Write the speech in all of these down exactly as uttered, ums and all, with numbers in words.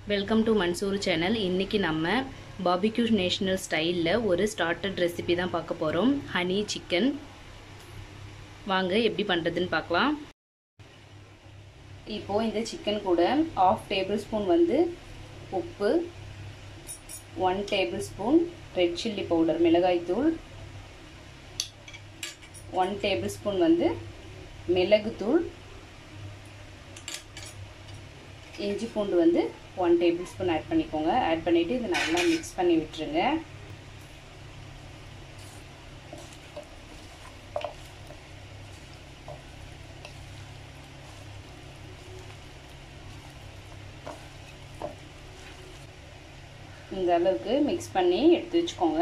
Welcome to Mansoor channel. இன்றைக்கி நம்ம barbecue national ஸ்டைலில் ஒரு ஸ்டார்டர் ரெசிபி தான் பார்க்க போகிறோம். Honey chicken. வாங்க எப்படி பண்ணுறதுன்னு பார்க்கலாம். இப்போது இந்த சிக்கன் கூட ஆஃப் டேபிள் ஸ்பூன் வந்து உப்பு, one tablespoon red chilli powder மிளகாய்த்தூள், ஒன் டேபிள் ஸ்பூன் வந்து மிளகுத்தூள், இஞ்சி பூண்டு வந்து ஒன் டேபிள் ஸ்பூன் ஆட் பண்ணிக்கோங்க. ஆட் பண்ணிவிட்டு இதை நல்லா மிக்ஸ் பண்ணி விட்டுருங்க. இந்த அளவுக்கு மிக்ஸ் பண்ணி எடுத்து வச்சுக்கோங்க.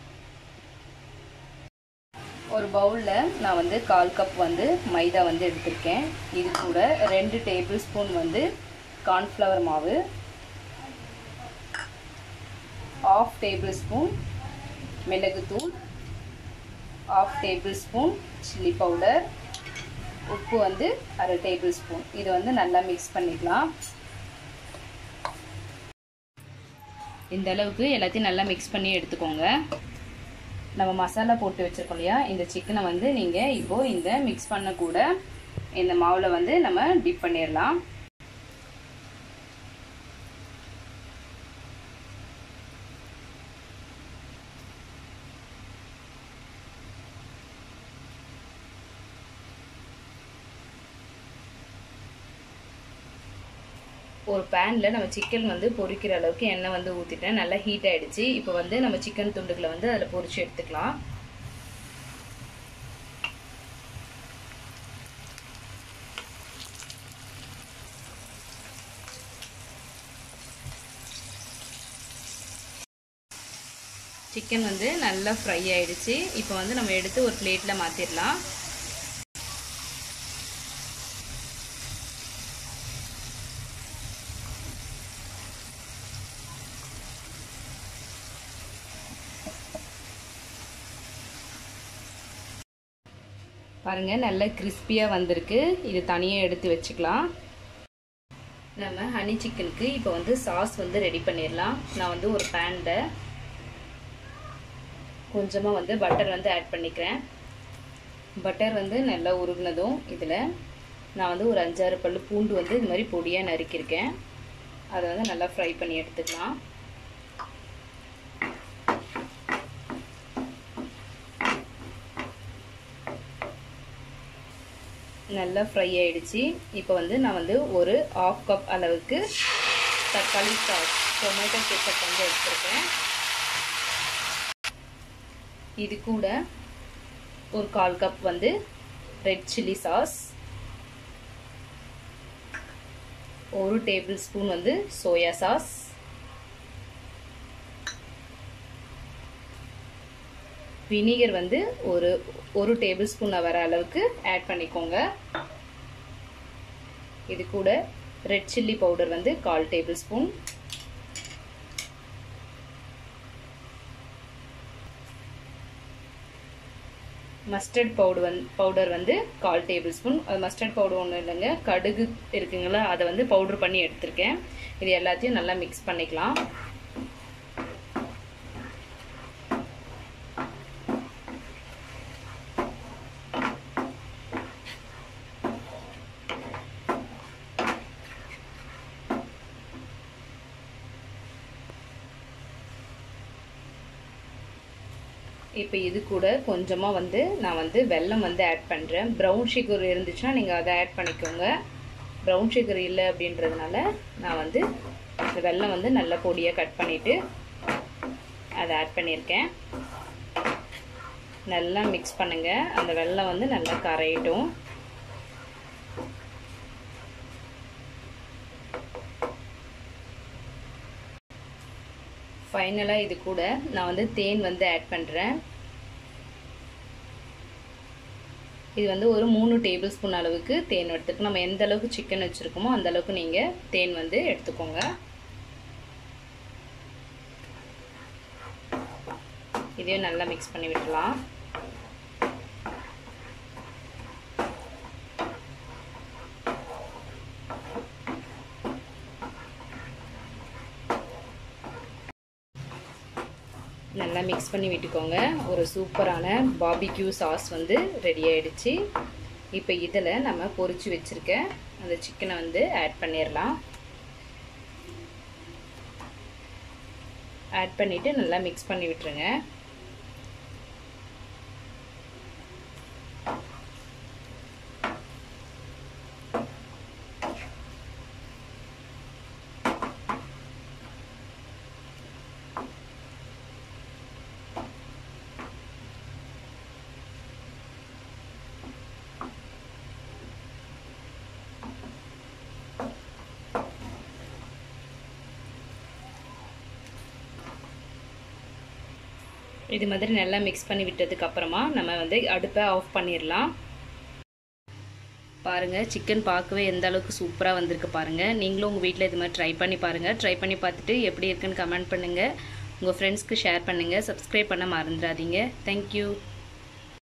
ஒரு பவுலில் நான் வந்து கால் கப் வந்து மைதா வந்து எடுத்திருக்கேன். இது கூட ரெண்டு டேபிள் ஸ்பூன் வந்து கார்ன்ஃப்ளவர் மாவு, ஆஃப் டேபிள் ஸ்பூன் மிளகுத்தூள், half tablespoon chilli powder, உப்பு வந்து அரை டேபிள் ஸ்பூன். இது வந்து நல்லா மிக்ஸ் பண்ணிக்கலாம். இந்த அளவுக்கு எல்லாத்தையும் நல்லா மிக்ஸ் பண்ணி எடுத்துக்கோங்க. நம்ம மசாலா போட்டு வச்சுருக்கோம் இல்லையா, இந்த சிக்கனை வந்து நீங்கள் இப்போது இந்த மிக்ஸ் பண்ண கூட இந்த மாவில் வந்து நம்ம டிப் பண்ணிடலாம். ஒரு பேனில் நம்ம சிக்கன் வந்து பொரிக்கிற அளவுக்கு எண்ணெய் வந்து ஊற்றிட்டேன். நல்லா ஹீட் ஆகிடுச்சு. இப்போ வந்து நம்ம சிக்கன் துண்டுகளை வந்து அதில் பொரிச்சு எடுத்துக்கலாம். சிக்கன் வந்து நல்லா ஃப்ரை ஆகிடுச்சு. இப்போ வந்து நம்ம எடுத்து ஒரு பிளேட்டில் மாற்றிடலாம். பாருங்கள், நல்ல கிறிஸ்பியாக வந்திருக்கு. இது தனியாக எடுத்து வச்சுக்கலாம். நம்ம ஹனி சிக்கனுக்கு இப்போ வந்து சாஸ் வந்து ரெடி பண்ணிடலாம். நான் வந்து ஒரு பேனில் கொஞ்சமாக வந்து பட்டர் வந்து ஆட் பண்ணிக்கிறேன். பட்டர் வந்து நல்லா உருகுனதும் இதில் நான் வந்து ஒரு அஞ்சாறு பல்லு பூண்டு வந்து இது மாதிரி பொடியாக நறுக்கியிருக்கேன். அதை வந்து நல்லா ஃப்ரை பண்ணி எடுத்துக்கலாம். நல்லா ஃப்ரை ஆகிடுச்சு. இப்போ வந்து நான் வந்து ஒரு ஆஃப் கப் அளவுக்கு தக்காளி சாஸ் டொமேட்டோ கெச்சப் வந்து எடுத்துருக்கேன். இது கூட ஒரு கால் கப் வந்து ரெட் சில்லி சாஸ், ஒரு டேபிள் ஸ்பூன் வந்து சோயா சாஸ், வினிகர் வந்து ஒரு ஒரு டேபிள் ஸ்பூன் வர அளவுக்கு ஆட் பண்ணிக்கோங்க. இது கூட ரெட் சில்லி பவுடர் வந்து கால் டேபிள் ஸ்பூன், மஸ்டர்ட் பவுடர் வந்து பவுடர் வந்து கால் டேபிள் ஸ்பூன். அது மஸ்டர்ட் பவுடர் ஒன்றும் இல்லைங்க, கடுகு இருக்குங்களா, அதை வந்து பவுடர் பண்ணி எடுத்திருக்கேன். இது எல்லாத்தையும் நல்லா மிக்ஸ் பண்ணிக்கலாம். இப்போ இது கூட கொஞ்சமாக வந்து நான் வந்து வெல்லம் வந்து ஆட் பண்ணுறேன். ப்ரௌன் சுகர் இருந்துச்சுன்னா நீங்கள் அதை ஆட் பண்ணிக்கோங்க. ப்ரௌன் சுகர் இல்லை அப்படின்றதுனால நான் வந்து இந்த வெல்லம் வந்து நல்லா பொடியாக கட் பண்ணிவிட்டு அதை ஆட் பண்ணியிருக்கேன். நல்லா மிக்ஸ் பண்ணுங்கள். அந்த வெல்லம் வந்து நல்லா கரையட்டும். ஃபைனலாக இது கூட நான் வந்து தேன் வந்து ஆட் பண்ணுறேன். இது வந்து ஒரு மூணு டேபிள் ஸ்பூன் அளவுக்கு தேன் எடுத்துக்கணும். நம்ம எந்த அளவுக்கு சிக்கன் வச்சுருக்கோமோ அந்த அளவுக்கு நீங்கள் தேன் வந்து எடுத்துக்கோங்க. இதையும் நல்லா மிக்ஸ் பண்ணி விட்டுலாம். நல்லா மிக்ஸ் பண்ணி விட்டுக்கோங்க. ஒரு சூப்பரான பார்பிக்யூ சாஸ் வந்து ரெடி ஆயிடுச்சு. இப்போ இதில் நம்ம பொரிச்சு வச்சுருக்க அந்த சிக்கனை வந்து ஆட் பண்ணிடலாம். ஆட் பண்ணிவிட்டு நல்லா மிக்ஸ் பண்ணி விட்டுருங்க. இது மாதிரி நல்லா மிக்ஸ் பண்ணி விட்டதுக்கு அப்புறமா நம்ம வந்து அடுப்பை ஆஃப் பண்ணிடலாம். பாருங்கள், சிக்கன் பார்க்கவே எந்த அளவுக்கு சூப்பராக வந்திருக்கு பாருங்கள். நீங்களும் உங்கள் வீட்டில் இது மாதிரி ட்ரை பண்ணி பாருங்கள். ட்ரை பண்ணி பார்த்துட்டு எப்படி இருக்குன்னு கமெண்ட் பண்ணுங்கள். உங்கள் ஃப்ரெண்ட்ஸ்க்கு ஷேர் பண்ணுங்கள். சப்ஸ்கிரைப் பண்ண மறந்துடாதீங்க. தேங்க்யூ.